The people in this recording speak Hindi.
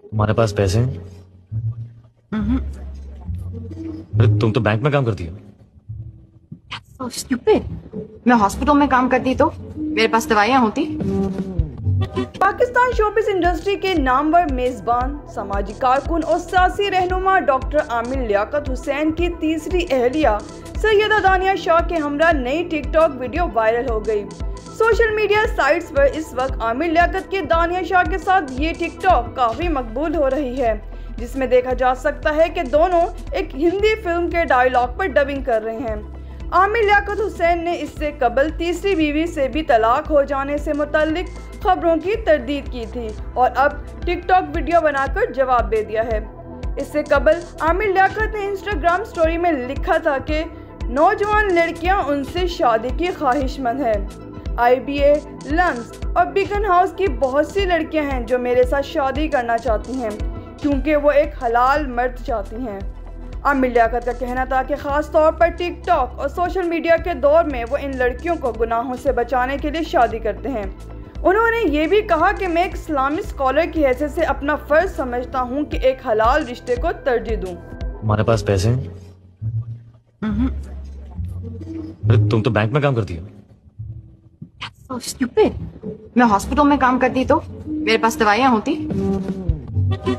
तुम्हारे पास पैसे हैं? अरे तुम तो बैंक में काम करती हो। So stupid. मैं हॉस्पिटल में काम करती तो मेरे पास दवाइयाँ होती। पाकिस्तान शोबिस इंडस्ट्री के नामवर मेजबान, सामाजिक कारकुन और सियासी रहनुमा डॉक्टर आमिर लियाकत हुसैन की तीसरी अहलिया सैयदा दानिया शाह के हमरा नई टिकटॉक वीडियो वायरल हो गई। सोशल मीडिया साइट्स पर इस वक्त आमिर लियाकत के दानिया शाह के साथ ये टिकटॉक काफी मकबूल हो रही है, जिसमें देखा जा सकता है कि दोनों एक हिंदी फिल्म के डायलॉग पर डबिंग कर रहे हैं। आमिर लियाकत हुसैन ने इससे कबल तीसरी बीवी से भी तलाक हो जाने से मुताल्लिक खबरों की तरदीद की थी और अब टिकटॉक वीडियो बनाकर जवाब दे दिया है। इससे कबल आमिर लियाकत ने इंस्टाग्राम स्टोरी में लिखा था कि नौजवान लड़कियां उनसे शादी की ख्वाहिशमंद हैं। IBA, लंस और बीकन हाउस की बहुत सी लड़कियां हैं जो मेरे साथ शादी करना चाहती हैं क्योंकि वो एक हलाल मर्द चाहती हैं। आमिर लियाकत का कहना था कि ख़ास तौर पर टिकटॉक और सोशल मीडिया के दौर में वो इन लड़कियों को गुनाहों से बचाने के लिए शादी करते हैं। उन्होंने ये भी कहा कि मैं एक इस्लामी स्कॉलर की हैसियत से अपना फ़र्ज समझता हूँ कि एक हलाल रिश्ते को तरजीह दूँ। तुम्हारे पास पैसे हैं? अरे तुम तो बैंक में काम करती हो। So stupid. मैं हॉस्पिटल में काम करती तो मेरे पास दवाइयाँ होती।